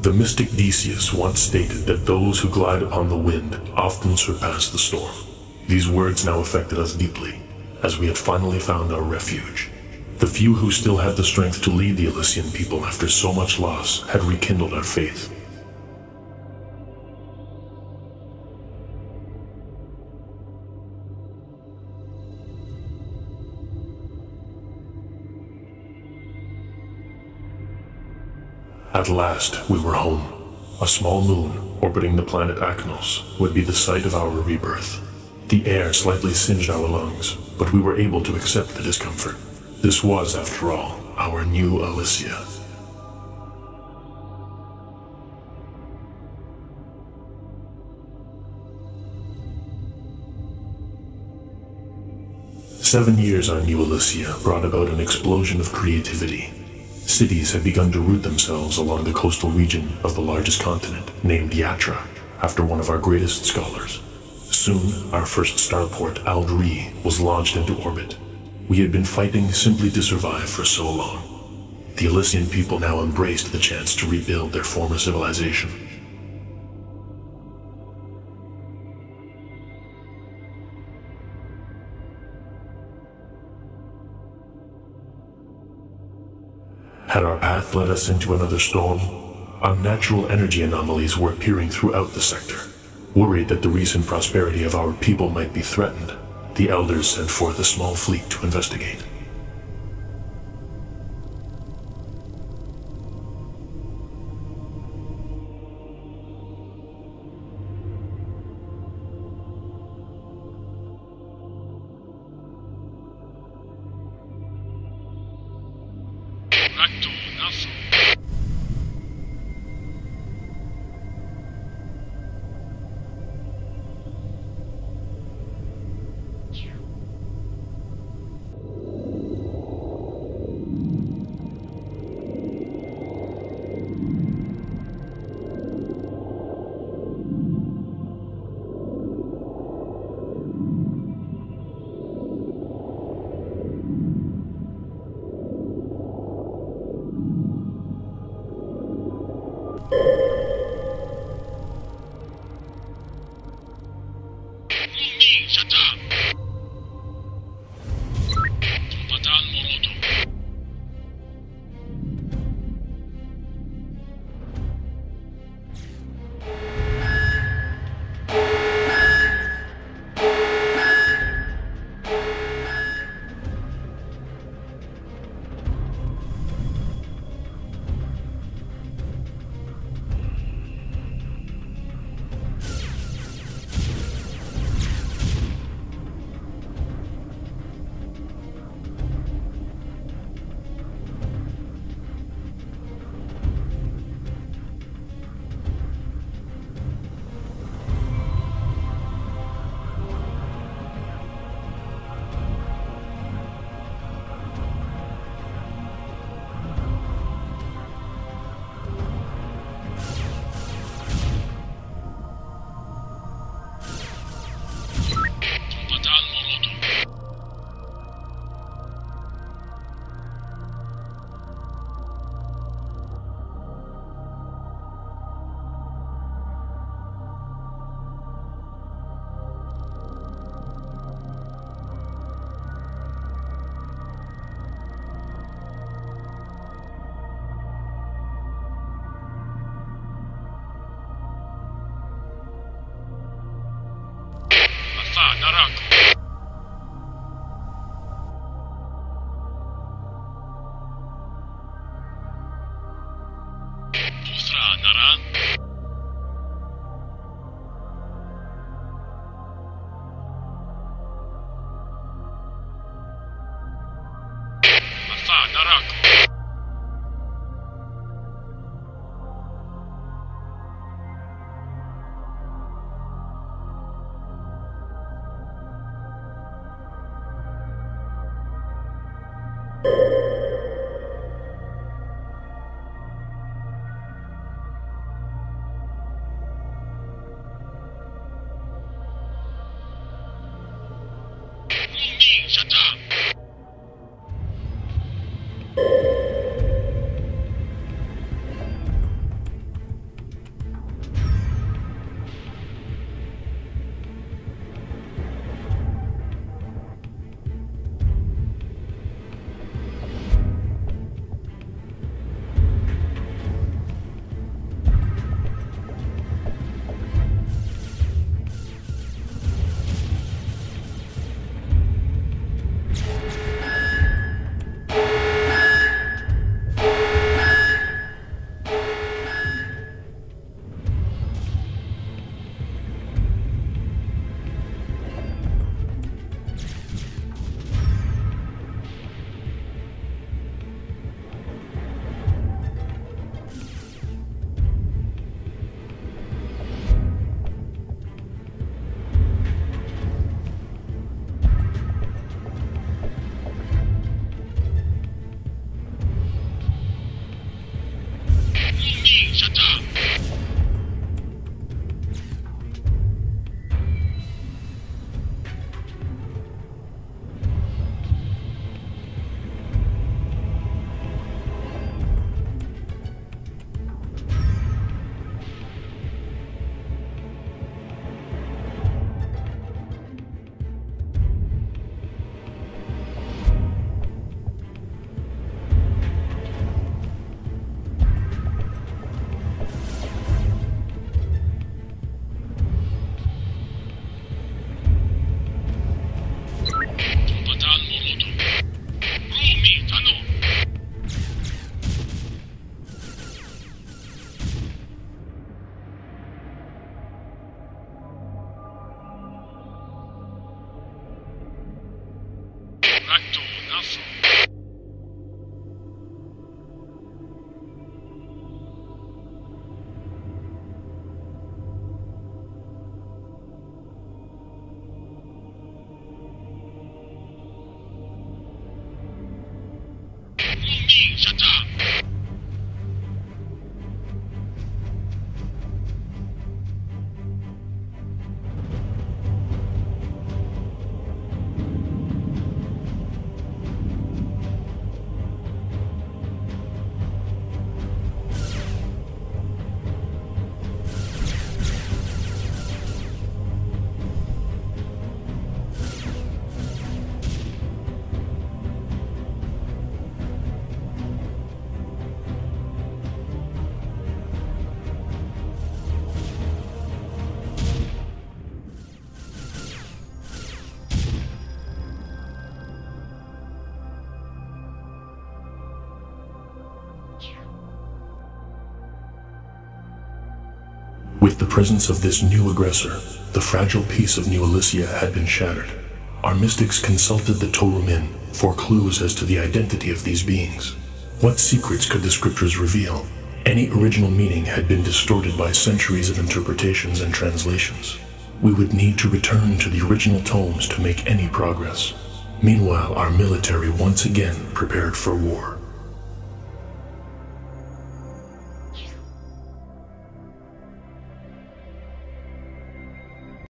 The mystic Decius once stated that those who glide upon the wind often surpass the storm. These words now affected us deeply, as we had finally found our refuge. The few who still had the strength to lead the Elysian people after so much loss had rekindled our faith. At last, we were home. A small moon orbiting the planet Aknos would be the site of our rebirth. The air slightly singed our lungs, but we were able to accept the discomfort. This was, after all, our new Elysia. "7 years on New Elysia brought about an explosion of creativity. Cities had begun to root themselves along the coastal region of the largest continent, named Yatra, after one of our greatest scholars. Soon, our first starport, Aldri, was launched into orbit. We had been fighting simply to survive for so long. The Elysian people now embraced the chance to rebuild their former civilization. Had our path led us into another storm? Unnatural energy anomalies were appearing throughout the sector. Worried that the recent prosperity of our people might be threatened, the elders sent forth a small fleet to investigate. نراكم. بوثرا نرى. أفا نراكم. Hey, shut up! With the presence of this new aggressor, the fragile peace of New Elysia had been shattered. Our mystics consulted the Torumin for clues as to the identity of these beings. What secrets could the scriptures reveal? Any original meaning had been distorted by centuries of interpretations and translations. We would need to return to the original tomes to make any progress. Meanwhile, our military once again prepared for war.